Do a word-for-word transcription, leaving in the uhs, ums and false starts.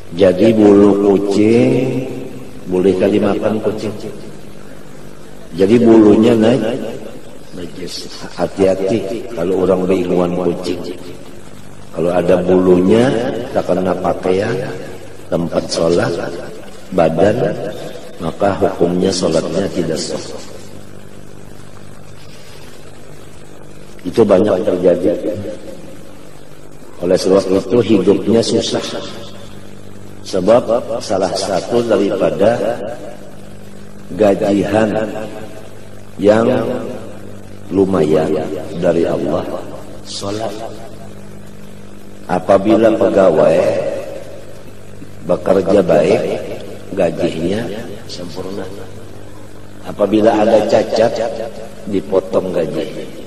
Jadi bulu kucing bolehkah dimakan kucing? Jadi bulunya naik najis. Hati-hati kalau orang berilmuan kucing. Kalau ada bulunya tak kena pakaian, tempat sholat, badan, maka hukumnya sholatnya tidak sah. Itu banyak terjadi. Oleh sebab itu hidupnya susah. Sebab salah satu daripada gajihan yang lumayan dari Allah sholat. Apabila pegawai bekerja baik, gajinya sempurna. Apabila ada cacat, dipotong gaji.